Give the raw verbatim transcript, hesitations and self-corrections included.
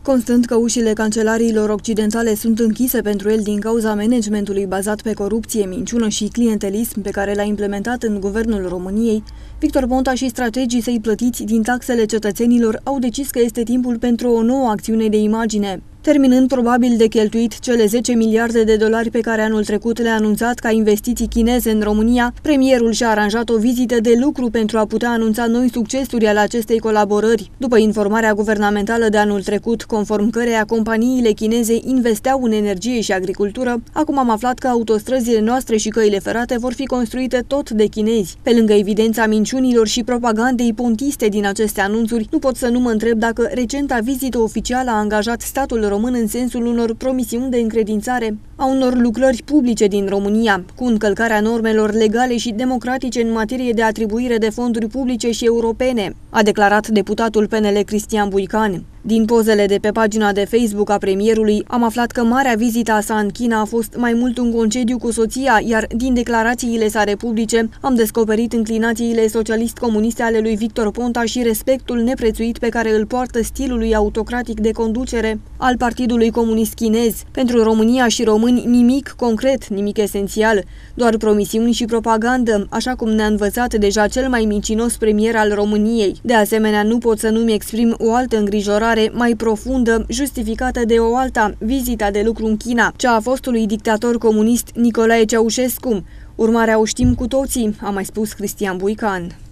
Constând că ușile cancelariilor occidentale sunt închise pentru el din cauza managementului bazat pe corupție, minciună și clientelism pe care l-a implementat în guvernul României, Victor Ponta și strategii săi plătiți din taxele cetățenilor au decis că este timpul pentru o nouă acțiune de imagine. Terminând probabil de cheltuit cele zece miliarde de dolari pe care anul trecut le-a anunțat ca investiții chineze în România, premierul și-a aranjat o vizită de lucru pentru a putea anunța noi succesuri ale acestei colaborări. După informarea guvernamentală de anul trecut, conform căreia companiile chineze investeau în energie și agricultură, acum am aflat că autostrăzile noastre și căile ferate vor fi construite tot de chinezi. Pe lângă evidența minciunilor și propagandei pontiste din aceste anunțuri, nu pot să nu mă întreb dacă recenta vizită oficială a angajat statul român în sensul unor promisiuni de încredințare a unor lucrări publice din România, cu încălcarea normelor legale și democratice în materie de atribuire de fonduri publice și europene, a declarat deputatul P N L Cristian Buican. Din pozele de pe pagina de Facebook a premierului, am aflat că marea vizită a sa în China a fost mai mult un concediu cu soția, iar din declarațiile sale publice am descoperit înclinațiile socialist-comuniste ale lui Victor Ponta și respectul neprețuit pe care îl poartă stilului autocratic de conducere al Partidului Comunist Chinez. Pentru România și români nimic concret, nimic esențial, doar promisiuni și propagandă, așa cum ne-a învățat deja cel mai mincinos premier al României. De asemenea, nu pot să nu-mi exprim o altă îngrijorare mai profundă, justificată de o alta, vizita de lucru în China, cea a fostului dictator comunist Nicolae Ceaușescu. Urmarea o știm cu toții, a mai spus Cristian Buican.